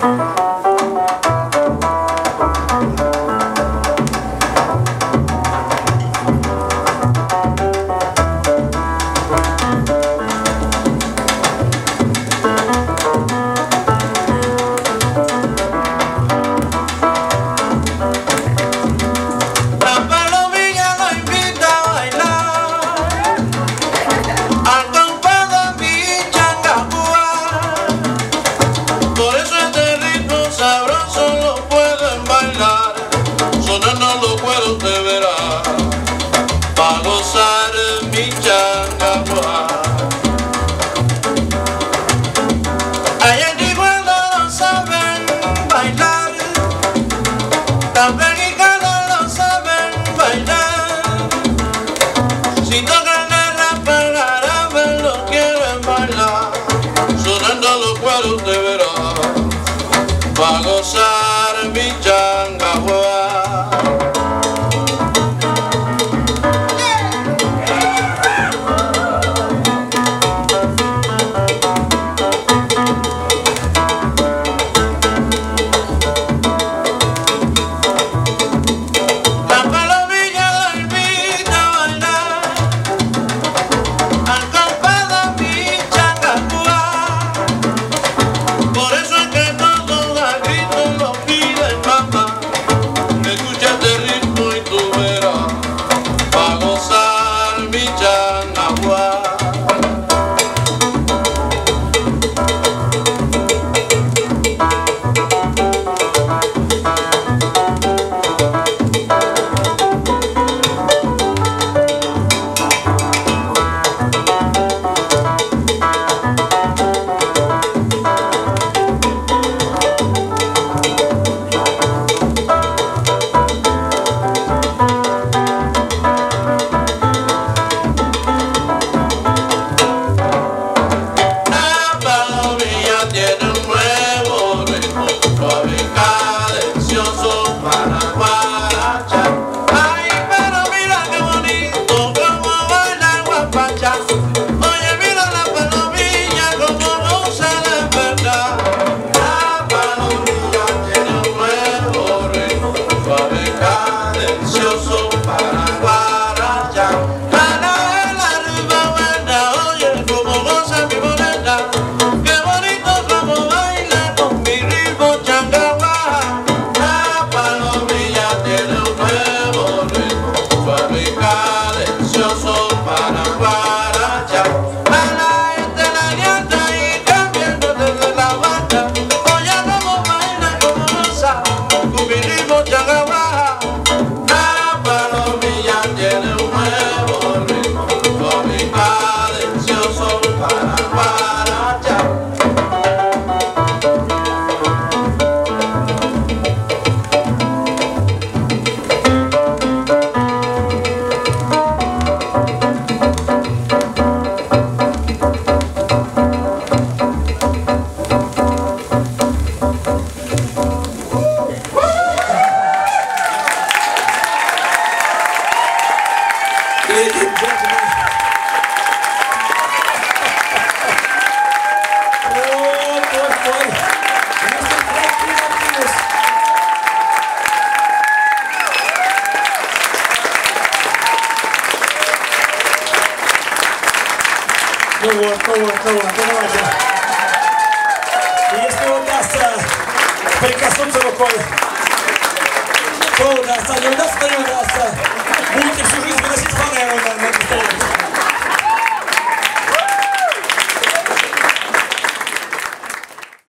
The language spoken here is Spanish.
Pa' gozar mi changaguá. La palomilla lo invita a bailar al compás de mi changaguá. Por eso es que lo pide mamá, escucha este ritmo y tú verás, pa' gozar mi changaguá. Este udasta прикоснуться рукой. Кто удастся, не удастся, то не удастся. Будете всю жизнь выносить фанеру на пистолет.